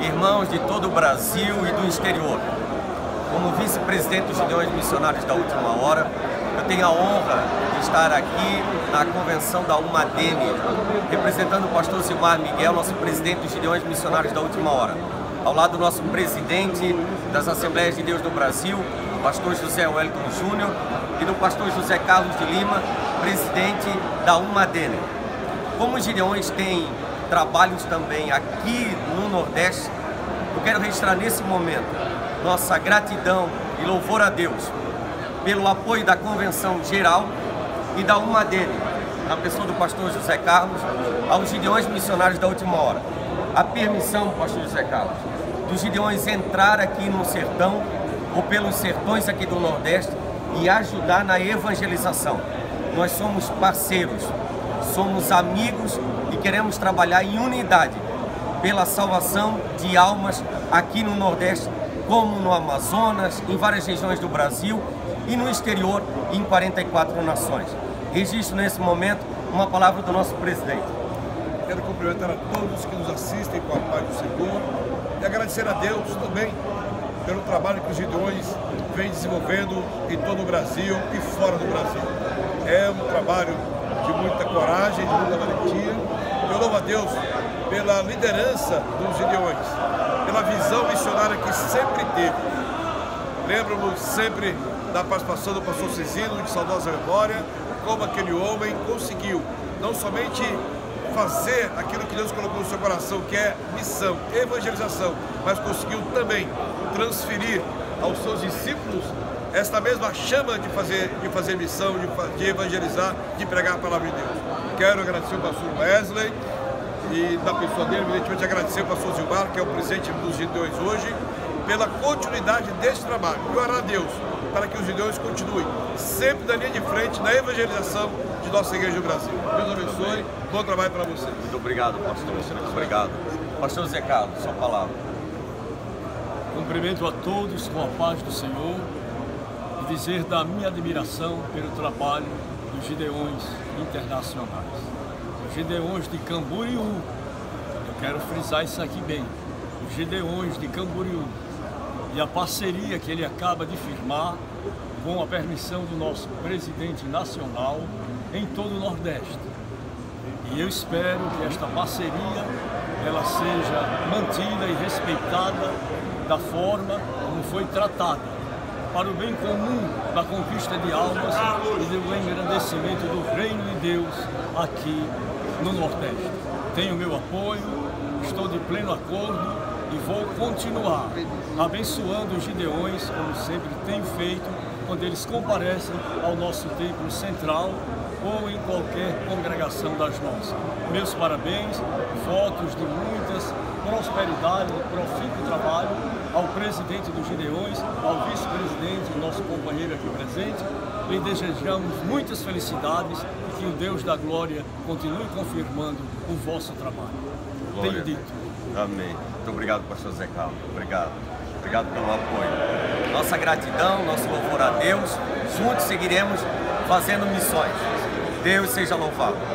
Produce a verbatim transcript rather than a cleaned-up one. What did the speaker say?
irmãos de todo o Brasil e do exterior. Como vice-presidente dos Gideões Missionários da Última Hora, eu tenho a honra de estar aqui na convenção da Umadene, representando o pastor Zilmar Miguel, nosso presidente dos Gideões Missionários da Última Hora, ao lado do nosso presidente das Assembleias de Deus do Brasil, o pastor José Wellington Júnior, e do pastor José Carlos de Lima, presidente da Umadene. Como os Gideões têm trabalhos também aqui no Nordeste, eu quero registrar nesse momento nossa gratidão e louvor a Deus pelo apoio da Convenção Geral e da Umadene, na pessoa do pastor José Carlos, aos Gideões Missionários da Última Hora. A permissão, pastor José Carlos, dos Gideões entrar aqui no sertão ou pelos sertões aqui do Nordeste e ajudar na evangelização. Nós somos parceiros, somos amigos e queremos trabalhar em unidade pela salvação de almas aqui no Nordeste, como no Amazonas, em várias regiões do Brasil e no exterior, em quarenta e quatro nações. Registro nesse momento uma palavra do nosso presidente. Quero cumprimentar a todos que nos assistem com a paz do Senhor e agradecer a Deus também pelo trabalho que os Gideões vêm desenvolvendo em todo o Brasil e fora do Brasil. É um trabalho de muita coragem, de muita valentia. Eu louvo a Deus pela liderança dos Gideões, pela visão missionária que sempre teve. Lembro-nos sempre da participação do pastor Cezino, de saudosa memória, como aquele homem conseguiu não somente fazer aquilo que Deus colocou no seu coração, que é missão, evangelização, mas conseguiu também transferir aos seus discípulos esta mesma chama de fazer, de fazer missão, de, de evangelizar, de pregar a palavra de Deus. Quero agradecer ao pastor Wesley e, na pessoa dele, evidentemente agradecer ao pastor Zilmar, que é o presidente dos Gideões hoje, pela continuidade deste trabalho. E orar a Deus para que os Gideões continuem sempre na linha de frente na evangelização de nossa igreja do Brasil. Deus abençoe, bom trabalho para vocês. Muito obrigado, pastor. Muito obrigado. Pastor Zé Carlos, sua palavra. Cumprimento a todos com a paz do Senhor e dizer da minha admiração pelo trabalho dos Gideões internacionais. Os Gideões de Camboriú, eu quero frisar isso aqui bem, os Gideões de Camboriú e a parceria que ele acaba de firmar com a permissão do nosso presidente nacional em todo o Nordeste. E eu espero que esta parceria ela seja mantida e respeitada da forma como foi tratada, para o bem comum da conquista de almas e do engrandecimento do reino de Deus aqui no Nordeste. Tenho meu apoio, estou de pleno acordo e vou continuar abençoando os Gideões, como sempre tenho feito, quando eles comparecem ao nosso templo central ou em qualquer congregação das nossas. Meus parabéns, votos de muitas prosperidade, de profícuo trabalho ao presidente dos Gideões, ao vice-presidente, nosso companheiro aqui presente. Lhe desejamos muitas felicidades e que o Deus da glória continue confirmando o vosso trabalho. Glória. Tenho dito. Amém. Muito obrigado, pastor Zé Carlos. Obrigado. Obrigado pelo apoio. Nossa gratidão, nosso louvor a Deus. Juntos seguiremos fazendo missões. Deus seja louvado.